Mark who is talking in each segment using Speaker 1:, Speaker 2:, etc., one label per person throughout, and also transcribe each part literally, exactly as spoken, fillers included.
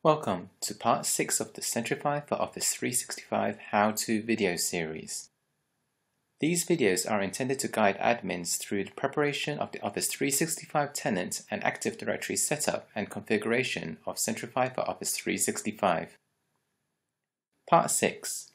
Speaker 1: Welcome to part six of the Centrify for Office three sixty-five how-to video series. These videos are intended to guide admins through the preparation of the Office three sixty-five tenant and Active Directory setup and configuration of Centrify for Office three sixty-five. Part six.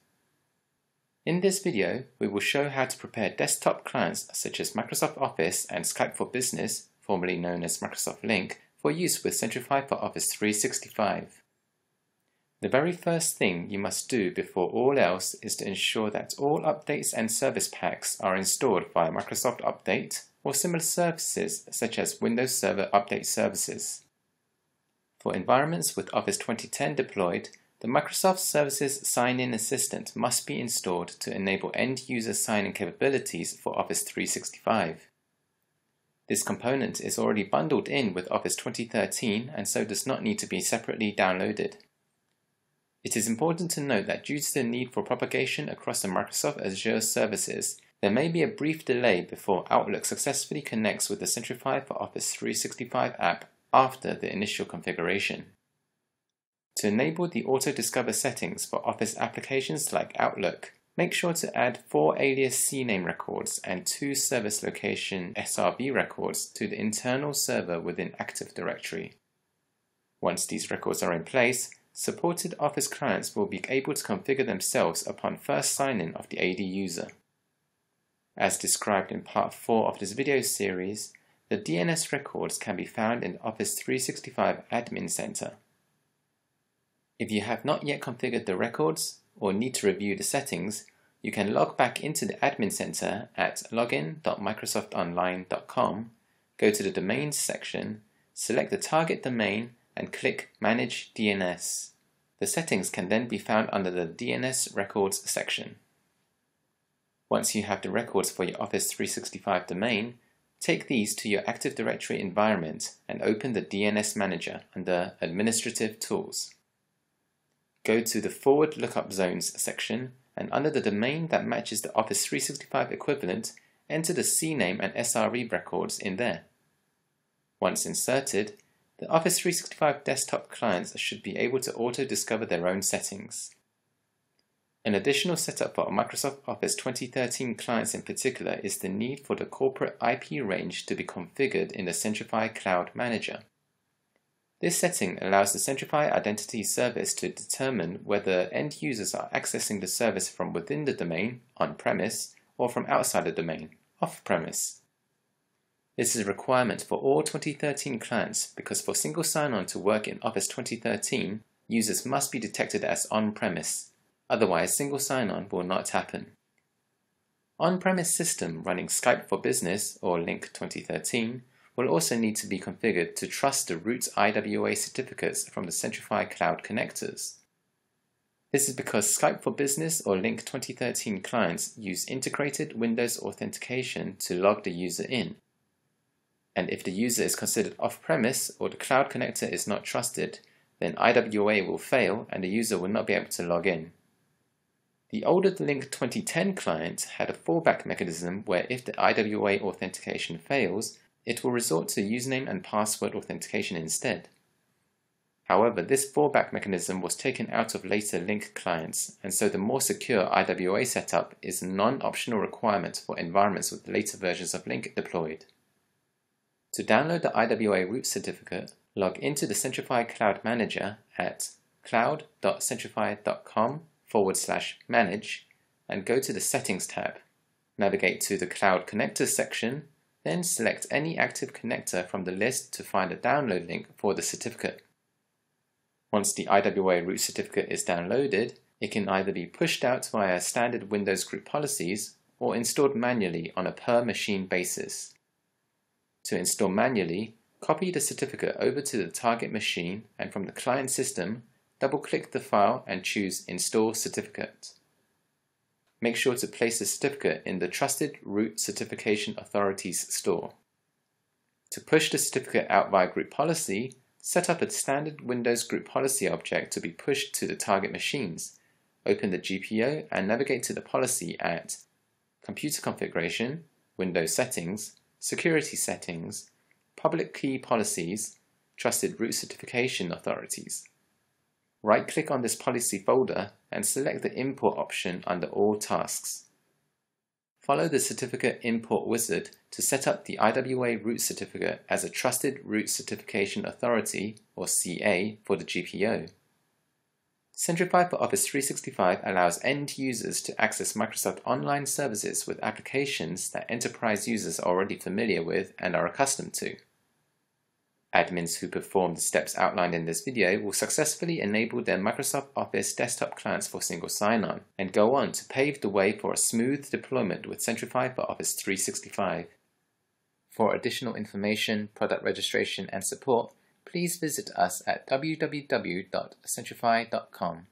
Speaker 1: In this video, we will show how to prepare desktop clients such as Microsoft Office and Skype for Business, formerly known as Microsoft Lync, for use with Centrify for Office three sixty-five. The very first thing you must do before all else is to ensure that all updates and service packs are installed via Microsoft Update or similar services such as Windows Server Update services. For environments with Office twenty ten deployed, the Microsoft Services Sign-In Assistant must be installed to enable end-user sign-in capabilities for Office three sixty-five. This component is already bundled in with Office twenty thirteen and so does not need to be separately downloaded. It is important to note that due to the need for propagation across the Microsoft Azure services, there may be a brief delay before Outlook successfully connects with the Centrify for Office three sixty-five app after the initial configuration. To enable the AUTODISCOVER settings for Office applications like Outlook, make sure to add four alias C name records and two service location S R V records to the internal server within Active Directory. Once these records are in place, supported Office clients will be able to configure themselves upon first sign-in of the A D user. As described in part four of this video series, the D N S records can be found in the Office three sixty-five Admin Center. If you have not yet configured the records or need to review the settings, you can log back into the Admin Center at login dot microsoft online dot com, go to the Domains section, select the target domain and click Manage D N S. The settings can then be found under the D N S Records section. Once you have the records for your Office three sixty-five domain, take these to your Active Directory environment and open the D N S Manager under Administrative Tools. Go to the Forward Lookup Zones section and under the domain that matches the Office three sixty-five equivalent, enter the C name and S R V records in there. Once inserted, the Office three sixty-five desktop clients should be able to auto-discover their own settings. An additional setup for Microsoft Office twenty thirteen clients in particular is the need for the corporate I P range to be configured in the Centrify Cloud Manager. This setting allows the Centrify Identity Service to determine whether end users are accessing the service from within the domain, on-premise, or from outside the domain, off-premise. This is a requirement for all twenty thirteen clients because for single sign-on to work in Office twenty thirteen, users must be detected as on-premise, otherwise single sign-on will not happen. On-premise system running Skype for Business or Lync twenty thirteen will also need to be configured to trust the root I W A certificates from the Centrify Cloud connectors. This is because Skype for Business or Lync twenty thirteen clients use integrated Windows Authentication to log the user in. And if the user is considered off-premise or the cloud connector is not trusted, then I W A will fail and the user will not be able to log in. The older Lync twenty ten client had a fallback mechanism where if the I W A authentication fails, it will resort to username and password authentication instead. However, this fallback mechanism was taken out of later Lync clients, and so the more secure I W A setup is a non-optional requirement for environments with later versions of Lync deployed. To download the I W A root certificate, log into the Centrify Cloud Manager at cloud dot centrify dot com forward slash manage and go to the Settings tab. Navigate to the Cloud Connectors section, then select any active connector from the list to find a download link for the certificate. Once the I W A root certificate is downloaded, it can either be pushed out via standard Windows group policies or installed manually on a per machine basis. To install manually, copy the certificate over to the target machine and from the client system, double-click the file and choose Install Certificate. Make sure to place the certificate in the Trusted Root Certification Authorities store. To push the certificate out via group policy, set up a standard Windows group policy object to be pushed to the target machines. Open the G P O and navigate to the policy at Computer Configuration, Windows Settings, Security Settings, Public Key Policies, Trusted Root Certification Authorities. Right-click on this policy folder and select the Import option under All Tasks. Follow the Certificate Import wizard to set up the I W A root certificate as a Trusted Root Certification Authority, or C A, for the G P O. Centrify for Office three sixty-five allows end users to access Microsoft Online services with applications that enterprise users are already familiar with and are accustomed to. Admins who perform the steps outlined in this video will successfully enable their Microsoft Office desktop clients for single sign-on and go on to pave the way for a smooth deployment with Centrify for Office three sixty-five. For additional information, product registration and support, please visit us at w w w dot centrify dot com.